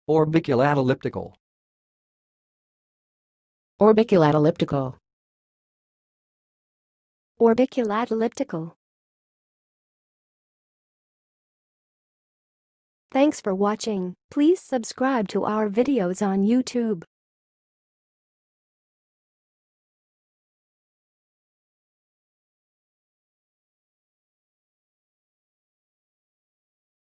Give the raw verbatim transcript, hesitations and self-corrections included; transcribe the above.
Orbiculatoelliptical. Orbiculatoelliptical. Orbiculatoelliptical. Thanks for watching. Please subscribe to our videos on YouTube.